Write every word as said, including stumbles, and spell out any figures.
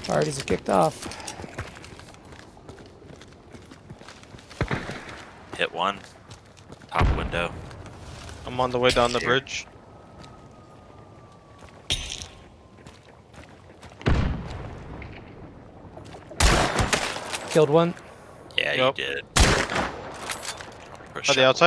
Parties are kicked off. Hit one. Top window. I'm on the way down the Here. bridge. Killed one. Yeah, Yep. you did. Are they outside?